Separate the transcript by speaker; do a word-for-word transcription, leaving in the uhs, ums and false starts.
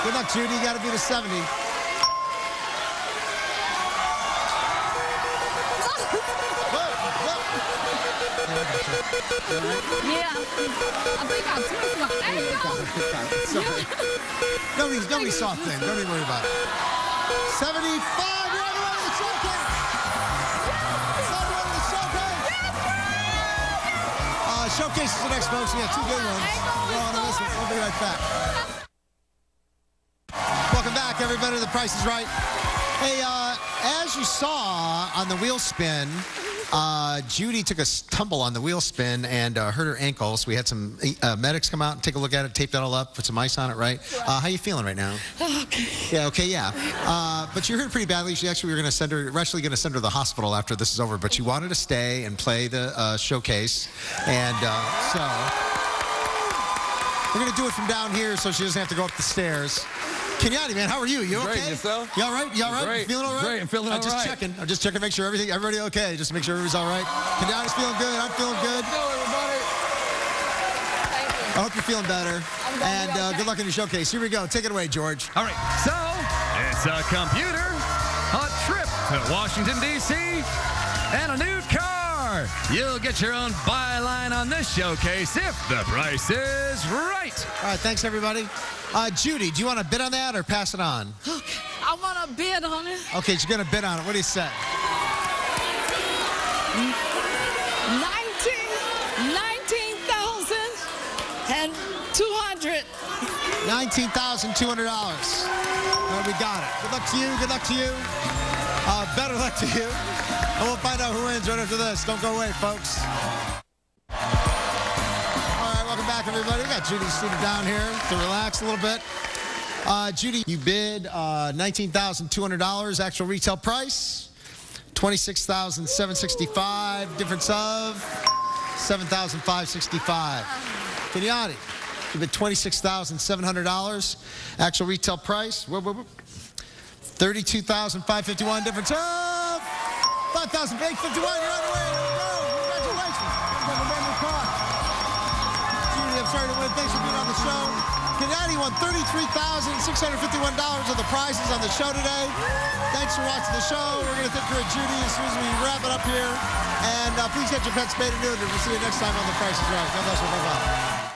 Speaker 1: Good luck, Judy. You got to beat a seventy.
Speaker 2: Yeah, I think I took my. There you go.
Speaker 1: Nobody's, nobody's soft thing. Don't even worry about it. seventy-five. You're on the way to the showcase. You're on the way to the showcase. Uh, showcase is the next, folks. We got two good ones. Go on and listen. We'll be right back. Welcome back, everybody. The Price is Right. Hey, uh, as you saw on the wheel spin, uh, Judy took a tumble on the wheel spin and uh, hurt her ankle. So we had some uh, medics come out and take a look at it, tape that all up, put some ice on it, right? Uh, how you feeling right now?
Speaker 2: Okay.
Speaker 1: Yeah, okay, yeah. Uh, but you hurt pretty badly. She actually, we were going to send her, we're actually going to send her to the hospital after this is over. But she wanted to stay and play the uh, showcase. And uh, so we're going to do it from down here so she doesn't have to go up the stairs. Kenyatte, man, how are you? You okay?
Speaker 3: Great, yourself?
Speaker 1: You all right? You all right?
Speaker 3: Great.
Speaker 1: You feeling all right?
Speaker 3: Great, I'm feeling all
Speaker 1: I'm just
Speaker 3: right.
Speaker 1: checking. I'm just checking to make sure everything, everybody okay. Just to make sure everybody's all right. Kenyatte's feeling good. I'm feeling good.
Speaker 3: Let's go, everybody.
Speaker 1: I hope you're feeling better.
Speaker 2: I'm gonna
Speaker 1: And
Speaker 2: be
Speaker 1: uh,
Speaker 2: okay.
Speaker 1: good luck in your showcase. Here we go. Take it away, George.
Speaker 4: All right, so it's a computer, a trip to Washington, D C, and a new car. You'll get your own byline on this showcase if the price is right.
Speaker 1: All right, thanks, everybody. Uh, Judy, do you want to bid on that or pass it on?
Speaker 2: Okay. I want to bid on it.
Speaker 1: Okay, she's going to bid on it. What do you say?
Speaker 2: Nineteen, nineteen thousand and two hundred.
Speaker 1: nineteen thousand two hundred dollars. All right, we got it. Good luck to you. Good luck to you. Uh, better luck to you. And we'll find out who wins right after this. Don't go away, folks. Welcome back, everybody. We got Judy seated down here to relax a little bit. Uh, Judy, you bid uh, nineteen thousand two hundred dollars. Actual retail price, twenty-six thousand seven hundred sixty-five dollars. Difference of seven thousand five hundred sixty-five dollars. Kenyatte, you bid twenty-six thousand seven hundred dollars. Actual retail price, whoop, whoop, whoop, thirty-two thousand five hundred fifty-one dollars. Difference of five thousand eight hundred fifty-one dollars. You're on the way. Congratulations. You've got a brand new car. I'm sorry to win. Thanks for being on the show. Kenyatte won thirty-three thousand six hundred fifty-one dollars of the prizes on the show today. Thanks for watching the show. We're going to take care of Judy as soon as we wrap it up here. And uh, please get your pet spayed and neutered. We'll see you next time on The Price is Right. God bless you. Bye-bye.